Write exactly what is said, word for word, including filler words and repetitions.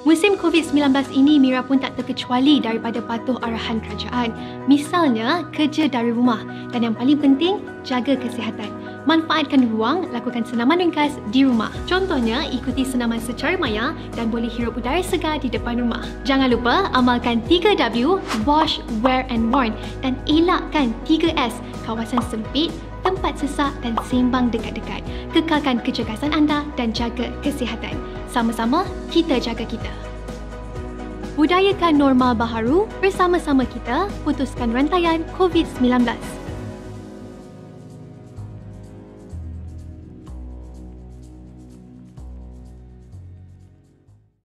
Musim covid sembilan belas ini, Mira pun tak terkecuali daripada patuh arahan kerajaan. Misalnya, kerja dari rumah dan yang paling penting, jaga kesihatan. Manfaatkan ruang, lakukan senaman ringkas di rumah. Contohnya, ikuti senaman secara maya dan boleh hirup udara segar di depan rumah. Jangan lupa amalkan tiga W, wash, wear and warn, dan elakkan tiga S, kawasan sempit, tempat sesak dan sembang dekat-dekat. Kekalkan kecergasan anda dan jaga kesihatan. Sama-sama, kita jaga kita. Budayakan normal baharu, bersama-sama kita putuskan rantaian covid sembilan belas.